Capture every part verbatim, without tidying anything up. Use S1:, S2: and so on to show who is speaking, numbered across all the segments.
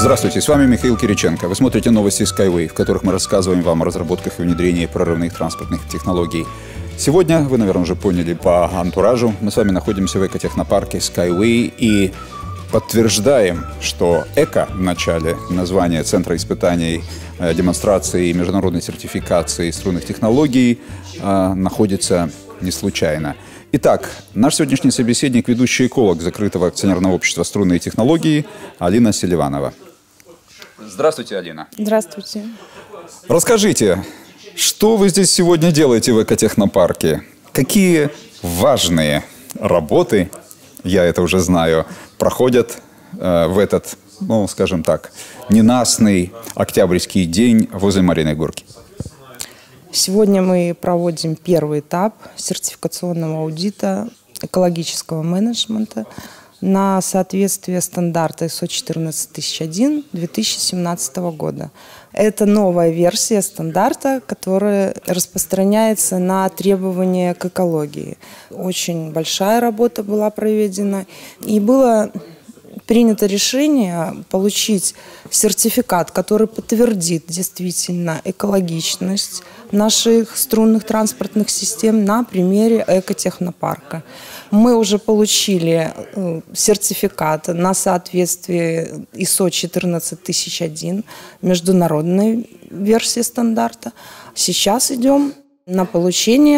S1: Здравствуйте, с вами Михаил Кириченко. Вы смотрите новости Skyway, в которых мы рассказываем вам о разработках и внедрении прорывных транспортных технологий. Сегодня, вы, наверное, уже поняли по антуражу, мы с вами находимся в экотехнопарке Skyway и подтверждаем, что «эко» в начале названия Центра испытаний, демонстрации и международной сертификации струнных технологий находится не случайно. Итак, наш сегодняшний собеседник – ведущий эколог закрытого акционерного общества «Струнные технологии» Алина Селиванова. Здравствуйте, Алина.
S2: Здравствуйте.
S1: Расскажите, что вы здесь сегодня делаете в экотехнопарке? Какие важные работы, я это уже знаю, проходят э, в этот, ну, скажем так, ненастный октябрьский день возле Мариной Горки?
S2: Сегодня мы проводим первый этап сертификационного аудита экологического менеджмента на соответствие стандарта ай эс о четырнадцать тысяч один две тысячи семнадцатого года. Это новая версия стандарта, которая распространяется на требования к экологии. Очень большая работа была проведена, и было принято решение получить сертификат, который подтвердит действительно экологичность наших струнных транспортных систем на примере экотехнопарка. Мы уже получили сертификат на соответствие ай эс о четырнадцать тысяч один, международной версии стандарта. Сейчас идем на получение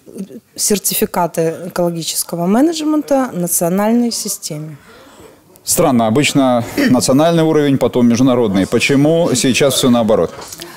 S2: сертификата экологического менеджмента национальной системе.
S1: Странно, обычно национальный уровень, потом международный. Почему сейчас все наоборот?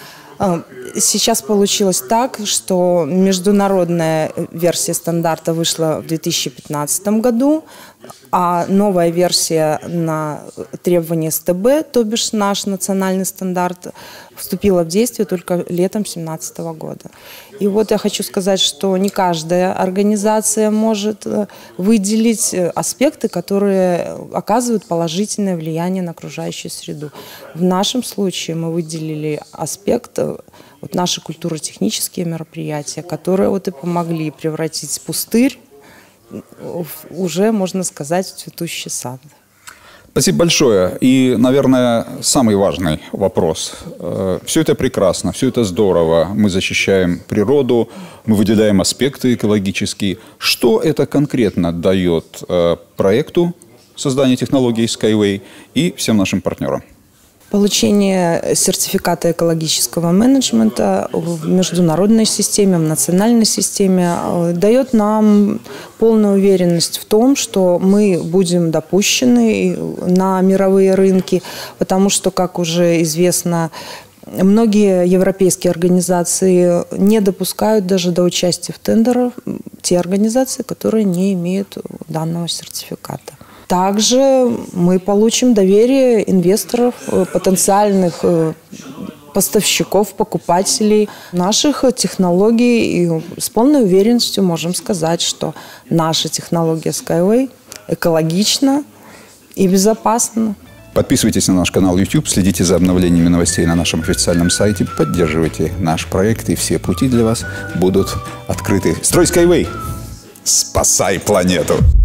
S2: Сейчас получилось так, что международная версия стандарта вышла в две тысячи пятнадцатом году, а новая версия на требования эс тэ бэ, то бишь наш национальный стандарт, вступила в действие только летом две тысячи семнадцатого года. И вот я хочу сказать, что не каждая организация может выделить аспекты, которые оказывают положительное влияние на окружающую среду. В нашем случае мы выделили аспект, вот наши культурно-технические мероприятия, которые вот и помогли превратить пустырь в, уже, можно сказать, в цветущий сад.
S1: Спасибо большое. И, наверное, самый важный вопрос. Все это прекрасно, все это здорово. Мы защищаем природу, мы выделяем аспекты экологические. Что это конкретно дает проекту создания технологий Skyway и всем нашим партнерам?
S2: Получение сертификата экологического менеджмента в международной системе, в национальной системе дает нам полную уверенность в том, что мы будем допущены на мировые рынки, потому что, как уже известно, многие европейские организации не допускают даже до участия в тендерах те организации, которые не имеют данного сертификата. Также мы получим доверие инвесторов, потенциальных поставщиков, покупателей наших технологий. И с полной уверенностью можем сказать, что наша технология Skyway экологична и безопасна.
S1: Подписывайтесь на наш канал YouTube, следите за обновлениями новостей на нашем официальном сайте, поддерживайте наш проект, и все пути для вас будут открыты. Строй Skyway! Спасай планету!